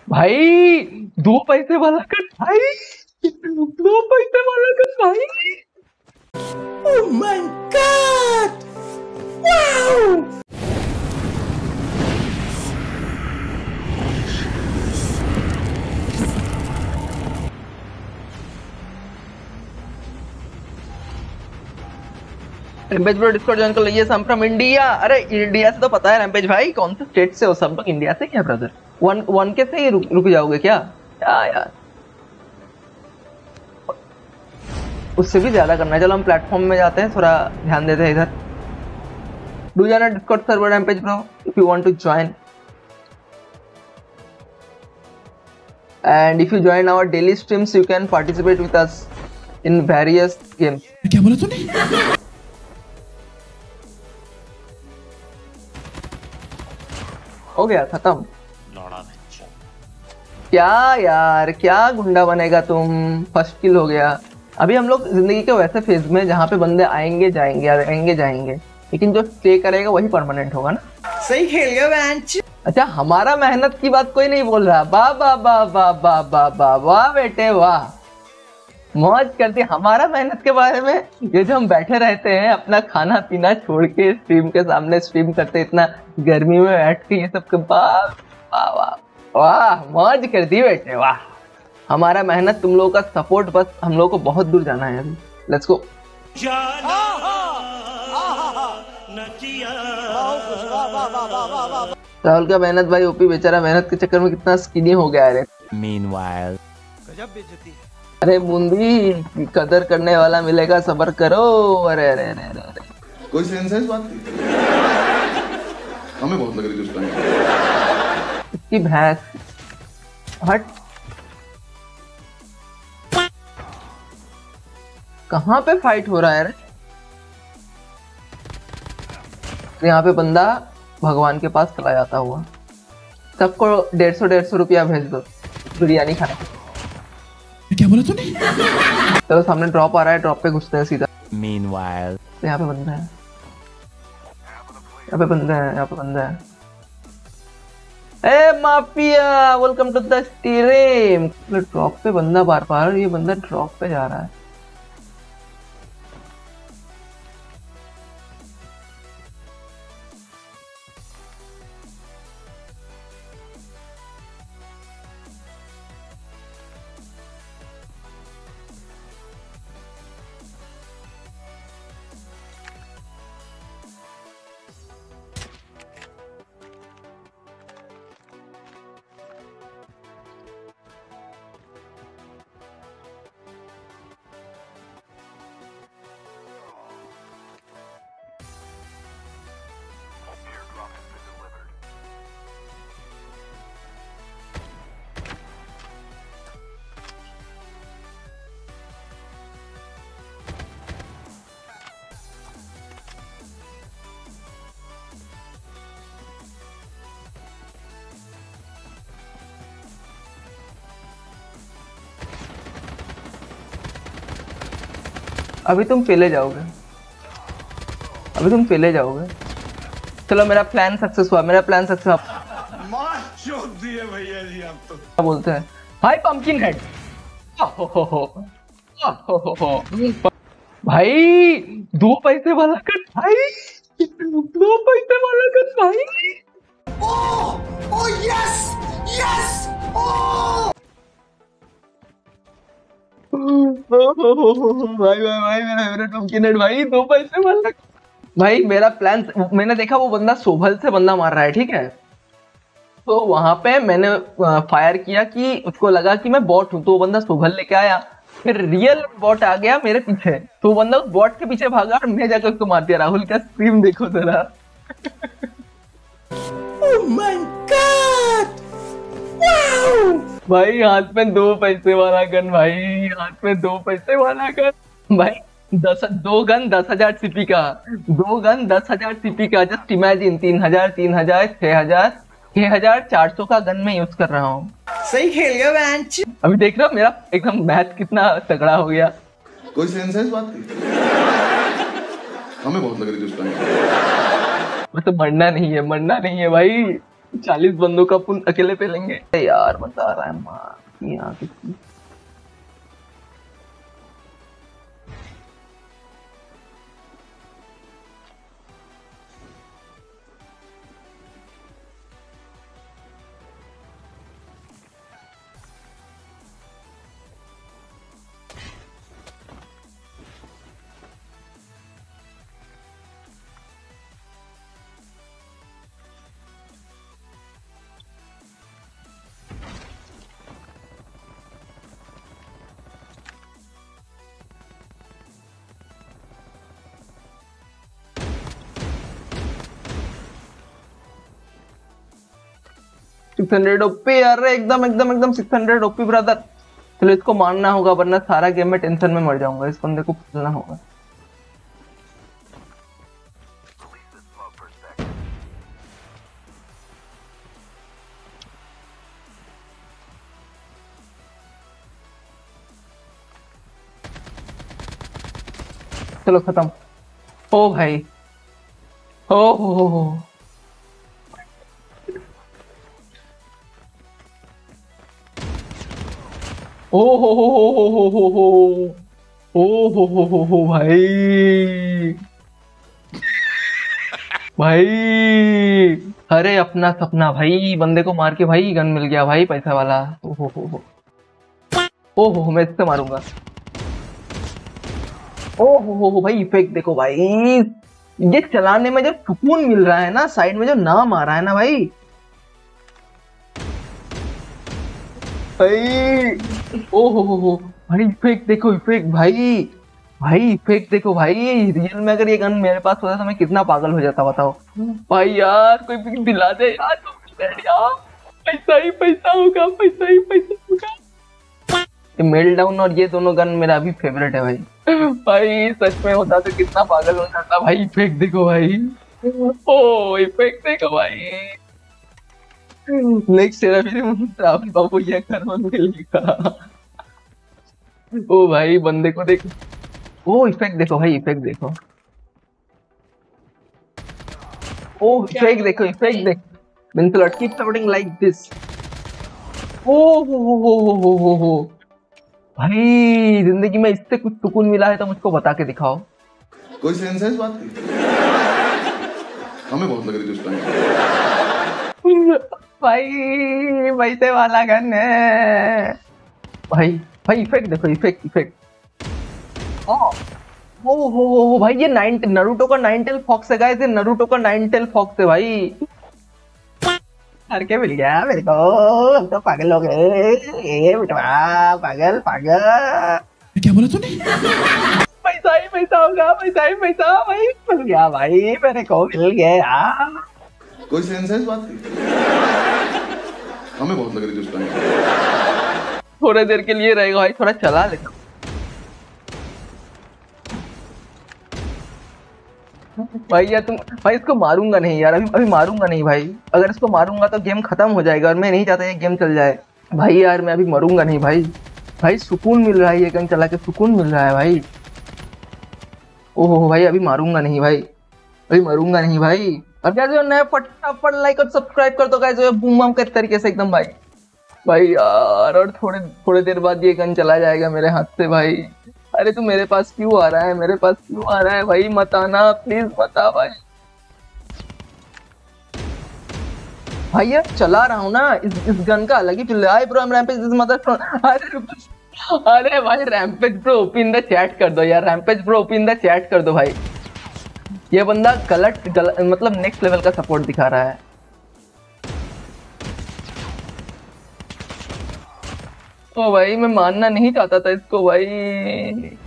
भाई 2 पैसे वाला कर भाई, 2 पैसे वाला कर भाई। Oh my God! Wow! Rampage bro Discord join कर लीजिए। Some from India. अरे इंडिया से तो पता है रैम्पेज भाई, कौन से स्टेट से हो सब लोग? इंडिया से क्या ब्रदर? वन के से ही रुक जाओगे क्या? क्या यार, उससे भी ज्यादा करना है। चलो हम प्लेटफॉर्म में जाते हैं, थोड़ा ध्यान देते हैं इधर। डू जाना Discord server Rampage bro if you want to join, and if you join our daily streams you can participate with us in various games. क्या बोला तूने? हो गया खत्म। क्या यार, क्या गुंडा बनेगा तुम? फर्स्ट किल हो गया। अभी हम लोग जिंदगी के वैसे फेज में जहाँ पे बंदे आएंगे जाएंगे आएंगे जाएंगे, लेकिन जो स्टे करेगा वही परमानेंट होगा ना। सही खेल गया बेंच। अच्छा, हमारा मेहनत की बात कोई नहीं बोल रहा। वाह वाह वाह वाह वाह वाह वाह वाह बेटे वाह, मौज करती। हमारा मेहनत के बारे में, ये जो हम बैठे रहते हैं अपना खाना पीना छोड़ के स्ट्रीम के सामने स्ट्रीम करते, इतना गर्मी में बैठ के ये सब, वाह वाह वाह वाह, मौज कर दी बेटे वाह। हमारा मेहनत, तुम लोगों का सपोर्ट, बस हम लोगों को बहुत दूर जाना है अभी। Let's go. राहुल का मेहनत भाई ओपी बेचारा मेहनत के चक्कर में कितना स्किनी हो गया है। Meanwhile, गजब बेइज्जती है। अरे बूंदी, कदर करने वाला मिलेगा, सबर करो। अरे अरे अरे अरे अरे, कोई सेंस है इस बात की? हमें बहुत लग रही थी उस टाइम। इसकी भैंस, हट। कहाँ पे फाइट हो रहा है रे? यहाँ पे बंदा भगवान के पास चला जाता हुआ। सबको 150 रुपया भेज दो बिरयानी खाने। क्या बोला तूने? चलो सामने ड्रॉप आ रहा है, ड्रॉप पे घुसते हैं सीधा। meanwhile, तो यहाँ पे बंदा है, यहाँ पे बंदा है, यहाँ पे बंदा है। A mafia, welcome to the stream. Drop पे बंदा बार बार, ये बंदा ड्रॉप पे जा रहा है। अभी तुम पहले जाओगे, अभी तुम पहले जाओगे। चलो मेरा प्लान सक्सेस हुआ, मेरा प्लान सक्सेस हुआ। भैया जी आप तो क्या बोलते हैं भाई? Pumpkin head. भाई 2 पैसे वाला कर भाई, 2 पैसे वाला कर भाई। ओह यस यस ओह भाई भाई भाई, मेरा पंपकिन हेड भाई, 2 पैसे वाला। भाई मेरा प्लान, मैंने देखा वो बंदा शोभल से बंदा मार रहा है, ठीक है। तो वहां पे मैंने फायर किया कि उसको लगा कि मैं बॉट हूं, तो वो बंदा शोभल लेके आया। फिर रियल बॉट आ गया मेरे पीछे, तो वो बंदा उस बॉट के पीछे भागा और मैं जाकर उसको मार दिया। राहुल का स्ट्रीम देखो जरा। Oh my God wow. भाई हाथ में 2 पैसे वाला गन, भाई हाथ में 2 पैसे वाला गन भाई। 2 गन 10,000 सीपी का, 2 गन 10,000 सीपी का। जस्ट इमेजिन, 3,000 3,000 6,000 6,400 का गन में यूज कर रहा हूँ। सही खेल गया बेंच। अभी देख रहा हूँ मेरा एकदम मैथ कितना तगड़ा हो गया। कोई सेंस है इस बात की? हमें बहुत लग रही थी उस टाइम। मतलब मरना नहीं है, मरना नहीं है भाई, 40 बंदों का पुन अकेले पे लेंगे यार, बता रहा है मार यहाँ किसी। सिक्स 600 ओपी यार, एकदम एकदम एकदम 600 ओपी ब्रदर। चलो इसको मारना होगा वरना सारा गेम में टेंशन में मर जाऊंगा। इस बंदे को खेलना होगा। चलो खत्म। ओ भाई, ओ हो। ओ हो भाई भाई, अरे अपना सपना भाई, बंदे को मार के भाई गन मिल गया भाई, पैसा वाला। ओ हो मैं इससे मारूंगा। ओ हो भाई, इफेक्ट देखो भाई, ये चलाने में जब सुकून मिल रहा है ना, साइड में जो नाम आ रहा है ना भाई ओ हो भाई, इफेक्ट देखो, इफेक्ट भाई भाई, इफेक्ट देखो भाई। रियल में अगर ये गन मेरे पास होता तो मैं कितना पागल हो जाता बताओ भाई। यार कोई पिक दिला दे यार, पैसा ही पैसा होगा, पैसा ही पैसा होगा। ये मेल डाउन और ये दोनों गन मेरा अभी फेवरेट है भाई। भाई सच में होता तो कितना पागल हो जाता भाई। इफेक्ट देखो भाई, ओ इफेक्ट देखो भाई। नेक्स्ट तेरा फिर राहुल बाबू ये कर लिखा। ओ भाई बंदे को देखो, ओ इफेक्ट देखो भाई, इफेक्ट देखो, ओ इफेक्ट देखो, इफेक्ट देखो। Mincelot, keep supporting like this। ओ हो भाई, जिंदगी में इससे कुछ सुकून मिला है तो मुझको बता के दिखाओ। कोई सेंस है इस बात की? हमें बहुत लग रही थी उस टाइम भाई, पैसे वाला गन है भाई। भाई इफेक्ट देखो, इफेक्ट इफेक्ट। ओ भाई, ये नरूटो का 9 टेल फॉक्स है गाइस, ये नरूटो का 9 टेल फॉक्स है भाई। के मिल गया मेरे को, हम तो पागल हो गए बेटा, पागल पागल। क्या बोला तूने? पैसा ही पैसा होगा, पैसा ही पैसा भाई, मिल गया भाई, मेरे को मिल गया। कोई सेंस है इस बात की? हमें बहुत लग रही थी उस टाइम। थोड़ी देर के लिए रहेगा भाई, थोड़ा चला लेता भाई। यार तुम भाई, इसको मारूंगा नहीं यार, अभी मारूंगा नहीं भाई। अगर इसको मारूंगा तो गेम खत्म हो जाएगा और मैं नहीं चाहता ये गेम चल जाए भाई। यार मैं अभी मरूंगा नहीं भाई। भाई सुकून मिल रहा है ये गन चला के, सुकून मिल रहा है भाई। ओहो भाई, अभी मारूंगा नहीं भाई, अभी मरूंगा नहीं भाई। अब यार जो नया फटाफट लाइक और सब्सक्राइब कर दो गाइस, जो बूम बम के तरीके से एकदम भाई। भाई यार, और थोड़े देर बाद ये गन चला जाएगा मेरे हाथ से भाई। अरे तू मेरे पास क्यों आ रहा है, मेरे पास क्यों आ रहा है भाई? मत आना प्लीज, मत आ भाई। भाई यार चला रहा हूँ ना, इस गन का अलग ही फील है। Bro Rampage this mother. अरे भाई Rampage bro OP in the chat कर दो यार, Rampage bro OP in the chat कर दो भाई। ये बंदा गलत मतलब नेक्स्ट लेवल का सपोर्ट दिखा रहा है। ओ भाई मैं मानना नहीं चाहता था इसको भाई।